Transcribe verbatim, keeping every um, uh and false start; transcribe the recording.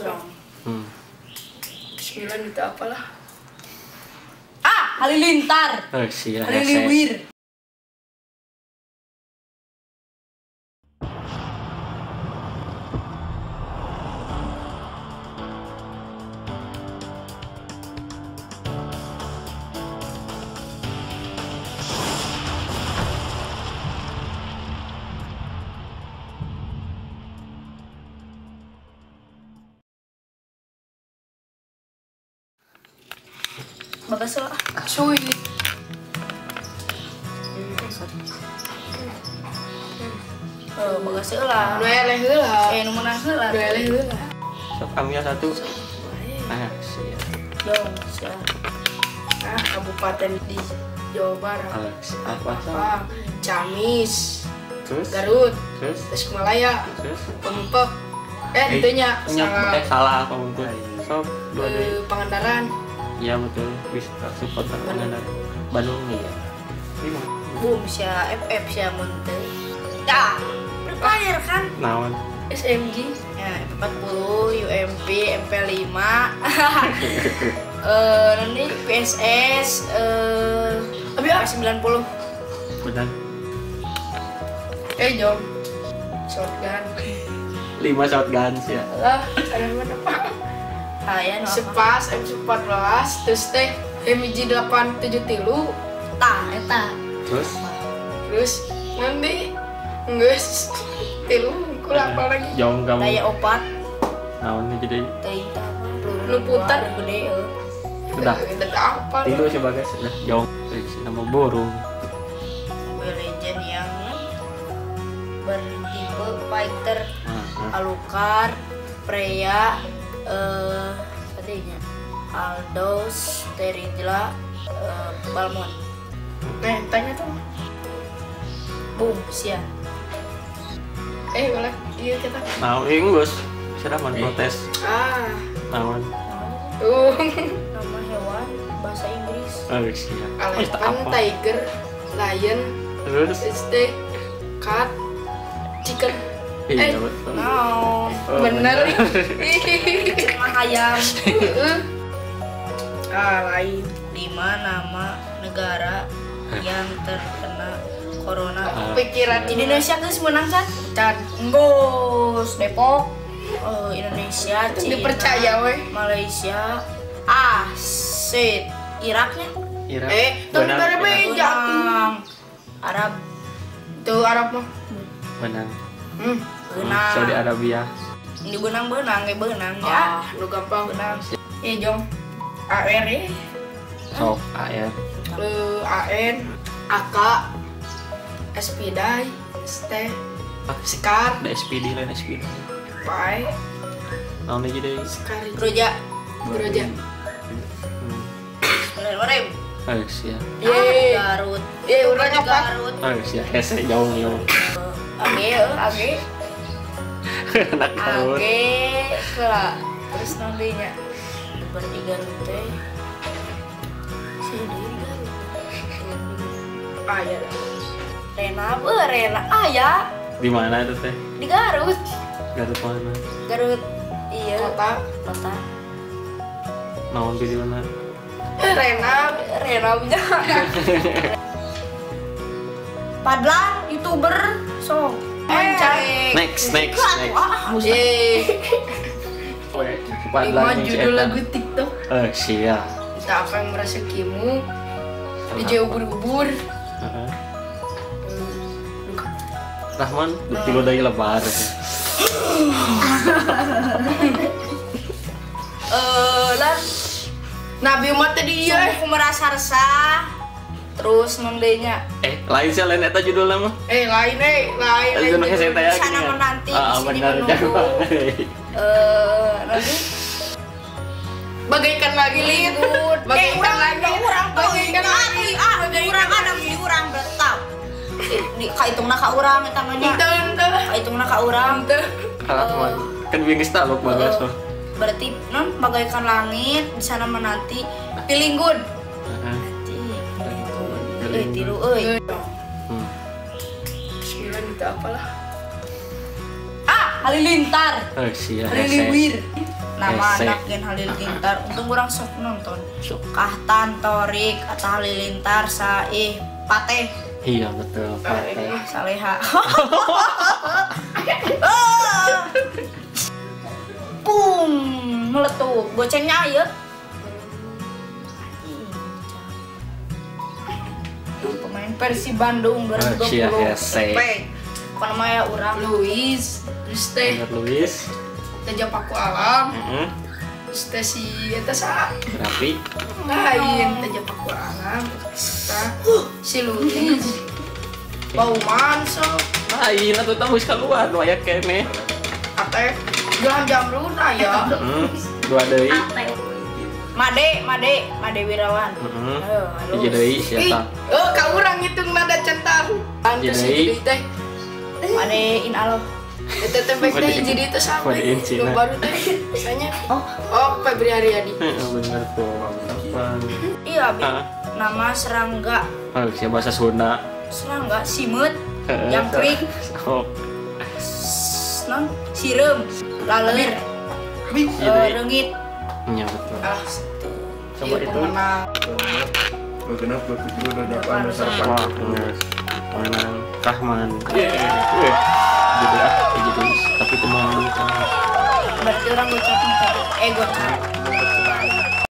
dong. Hmm. Sembilan itu apalah? Ah, Halilintar. Oh, siap. Halilintar. Bagas lah. Cuy. Oh, bagas lah. Dua eleh heula. Eh, nu menang heula. Dua eleh heula. Sok kami satu. Ah, siap. Dong, siap. Ah, kabupaten di Jawa Barat. Ah, apa sok? Ah, Ciamis, Terus? Garut, Terus? Tasikmalaya, Terus? Pempek. Eh, itunya Nyok, salah. eh salah apa mungkin? Sok dua deh. Eh, Pangandaran. Iya betul. Bisa support Pangandaran. Bandung nih ya. Lima. Boom, sia F F sia monte. Ya, berpayar kan? Naon? S M G. Ya, F empat puluh, U M P, M P lima. Eh, nanti P S S, eh, Tapi ah, sembilan puluh. Benar. eh jom. Shotgun. Lima shotgun sih ya. Lah, ada mana Pak? Aya nu apa? Sepas M empat belas, terus teh M G delapan tujuh tilu, Tah, eta. Terus? terus nanti geus tilu kula apa lagi? Jauh kamu. Daya opat, Naon nih jadi? teuing tah apa? Peluru Lu putar. dua, gede euy. Udah. Kita apa? Tilu sih bagas. Udah jauh. Eh, si nama burung. Mobile Legend yang bertipe fighter, Ah, ah. Alucard, Freya, eh tadinya Aldos, Teridla, eh, Balmond. Nah, tanya tuh. Boom, sia. Eh, boleh. Iya kita. Naon inggus. Sudah man protes. Ah, Naon? tuh. Nama hewan bahasa Inggris. Oh, siap. Itu Elephant, apa? tiger, lion, Terus? steak, cat, chicken. Iya Eh, betul. Naon? Oh, bener. Cuma ayam. Heeh. Ah, lain. Lima nama negara yang terkena corona. Ah, Pikiran Indonesia geus menang kan? Can. Ngos, Depok, eh, Indonesia, Cina, Dipercaya weh. Malaysia, ah, shit, Iraknya, Irak. Eh, tapi Benar, dari benar. meja. Benang, Arab, Tuh Arab mah. Benang. Hmm. benang, Saudi Arabia. ini benang benang, kayak benang Ah, ya, lu gampang. benang, Eh, jom. A R ya. Sok A R. Eh, A N, A K, S P D I, S T, Ah, Sekar, ada S P D lain S P D. Pai, Naon lagi deh? Sekar, Broja, Broja. Hmm. bener bener, Oh, siap. Yeay. Garut, Eh, udah apa? Garut, Oh, siap. Hese jauh nih. Age, Age, Anak Garut. Age, kela, terus nantinya seperti Garut teh, si di Garut, Ah, ya. Rena, be Rena, ah ya, Di mana itu teh? di Garut, Garut mana? Garut, iya, Kota. kota, Naon di mana? Eh, Rena. Rena punya, Padlan, youtuber, so, Eh, Next, next, next. ah, musuh. Eh, Weh, lima Padlan judul cetak. lagu TikTok. Oh, siap. Kita apa yang merasa kimu? D J ubur-ubur. Heeh. Rahman, betul dari lebar. Eh, lan, Nabi umat tadi ya. aku merasa resah, terus nondenya, Eh, lain sih lain eta judulnya mah. Eh, lain eh, lain. lain Judul judul. hese teh Di sana menanti, di Ah, sini benar menunggu. jangan. eh, nanti, Bagaikan lagi lid. Good. Bagaikan Eh, urang, lagi. urang, Bagaikan lagi. ah, urang ada di urang bertau. Di kaitungna ka urang eta mah nya. Ente, ente. Kaitungna ka urang. Ente. Rahman, kan bingis taluk bagas mah. Berarti non bagaikan langit di sana menanti feeling good. Heeh. Nanti feeling good. Eh Feeling tilu euy. Hmm. Sembilan itu apalah. Ah, Halilintar. Oh, siap. Halilintar. nama Hese. anak Gen Halilintar untung kurang sok nonton Sok. Kahtan Torik Atta Halilintar Saih Pateh Iya betul. Ah, Saleha Pum meletup gocengnya ayo pemain Persib Bandung dua ribu dua Sia, puluh hese. P bukan namanya urang Luis, terus teh Bener Luis. Teja Paku Alam, Heeh. terus teh si eta sa Rapi. lain Teja Paku Alam, tah si Luis, Bauman so, Lain atuh tah geus keluar nu aya kene. ate Johan Jamrud aya, Heeh. Dua deui. Made Made Made Wirawan Heeh. ayo aduh Hiji deui ih, sia tah. oh ka urang ngitung nada centang, pantes Jadi- si teh, Made in aloh eta teh baik teh jadi teh sama, Kode in Cina. nu baru teh, misalnya, oh Febri Haryadi, Heeh bener tuh. Apa? iya Bi. Ah. Nama serangga Oh, sia bahasa Sunda. serangga simut Heeh. jangkrik Oh. non sireum laler Wih, eh, Jadi- reungit Iya betul. ah, Coba itu. pemenang. Kenapa itu udah Depan dapat serba. Wah, bener. Menang Rahman. Iya. Wih. Jadi ah, jadi tapi teman. berarti orang gocap nih tadi eh gocap